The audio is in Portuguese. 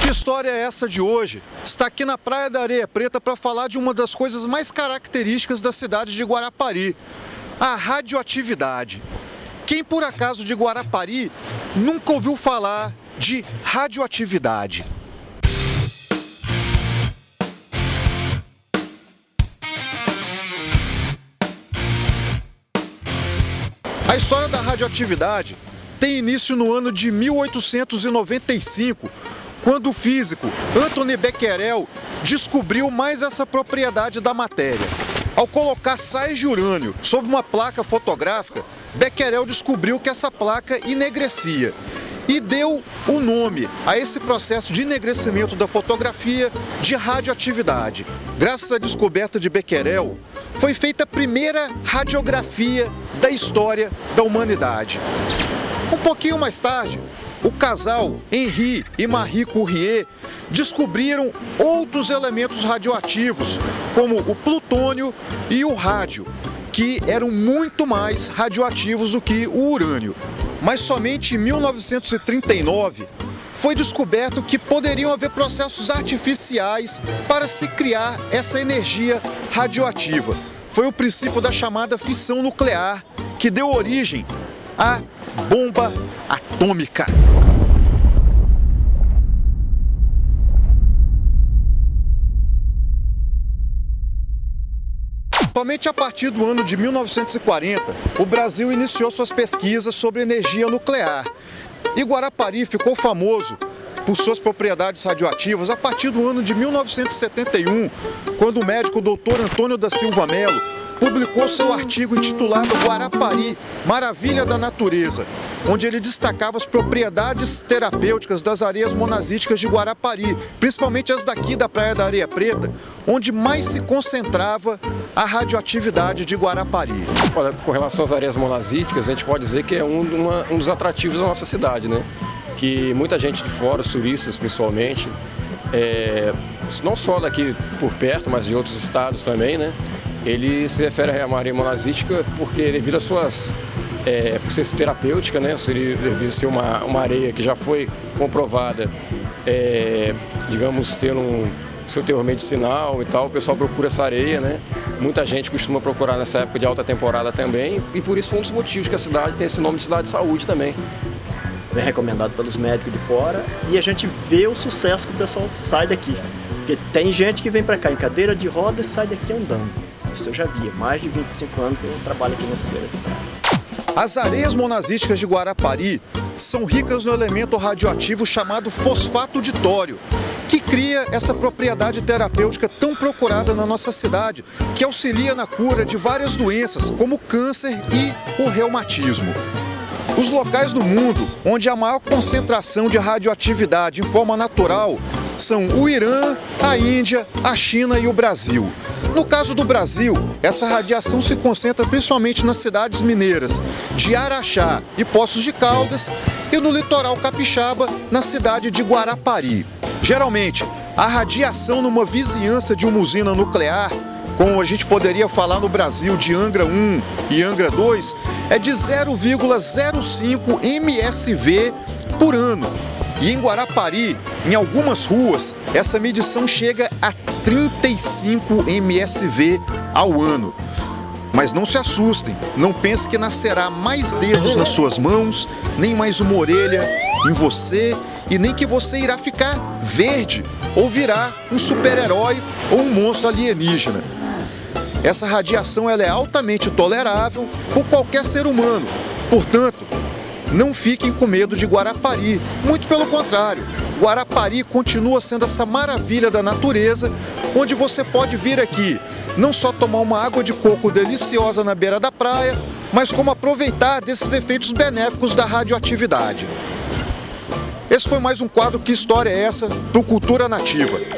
Que história é essa de hoje? Está aqui na Praia da Areia Preta para falar de uma das coisas mais características da cidade de Guarapari, a radioatividade. Quem por acaso de Guarapari nunca ouviu falar de radioatividade? A história da radioatividade tem início no ano de 1895, quando o físico Anthony Becquerel descobriu mais essa propriedade da matéria. Ao colocar sais de urânio sobre uma placa fotográfica, Becquerel descobriu que essa placa enegrecia e deu o nome a esse processo de enegrecimento da fotografia de radioatividade. Graças à descoberta de Becquerel, foi feita a primeira radiografia da história da humanidade. Um pouquinho mais tarde, o casal Henri e Marie Curie descobriram outros elementos radioativos, como o plutônio e o rádio, que eram muito mais radioativos do que o urânio. Mas somente em 1939 foi descoberto que poderiam haver processos artificiais para se criar essa energia radioativa. Foi o princípio da chamada fissão nuclear que deu origem à bomba atômica. Somente a partir do ano de 1940, o Brasil iniciou suas pesquisas sobre energia nuclear. E Guarapari ficou famoso por suas propriedades radioativas a partir do ano de 1971, quando o médico Dr. Antônio da Silva Melo publicou seu artigo intitulado Guarapari, Maravilha da Natureza, onde ele destacava as propriedades terapêuticas das areias monazíticas de Guarapari, principalmente as daqui da Praia da Areia Preta, onde mais se concentrava a radioatividade de Guarapari. Olha, com relação às areias monazíticas, a gente pode dizer que é um dos atrativos da nossa cidade, né? Que muita gente de fora, os turistas principalmente, não só daqui por perto, mas de outros estados também, né? Ele se refere à areia monazítica porque devido às suas, por ser terapêutica, né? Devido a ser uma areia que já foi comprovada, digamos, ter seu teor medicinal e tal, o pessoal procura essa areia, né? Muita gente costuma procurar nessa época de alta temporada também, e por isso foi um dos motivos que a cidade tem esse nome de cidade de saúde também. Bem recomendado pelos médicos de fora, e a gente vê o sucesso que o pessoal sai daqui. Porque tem gente que vem para cá em cadeira de rodas e sai daqui andando. Isso eu já vi, mais de 25 anos que eu trabalho aqui nessa beira de praia. As areias monazíticas de Guarapari são ricas no elemento radioativo chamado fosfato de tório, que cria essa propriedade terapêutica tão procurada na nossa cidade, que auxilia na cura de várias doenças, como o câncer e o reumatismo. Os locais do mundo onde há maior concentração de radioatividade em forma natural são o Irã, a Índia, a China e o Brasil. No caso do Brasil, essa radiação se concentra principalmente nas cidades mineiras de Araxá e Poços de Caldas e no litoral capixaba, na cidade de Guarapari. Geralmente, a radiação numa vizinhança de uma usina nuclear, como a gente poderia falar no Brasil de Angra 1 e Angra 2, é de 0,05 MSV por ano. E em Guarapari, em algumas ruas, essa medição chega a 35 MSV ao ano. Mas não se assustem, não pense que nascerá mais dedos nas suas mãos, nem mais uma orelha em você, e nem que você irá ficar verde ou virá um super-herói ou um monstro alienígena. Essa radiação ela é altamente tolerável por qualquer ser humano, portanto, não fiquem com medo de Guarapari, muito pelo contrário. Guarapari continua sendo essa maravilha da natureza, onde você pode vir aqui, não só tomar uma água de coco deliciosa na beira da praia, mas como aproveitar desses efeitos benéficos da radioatividade. Esse foi mais um quadro Que História é Essa? Pro Cultura Nativa.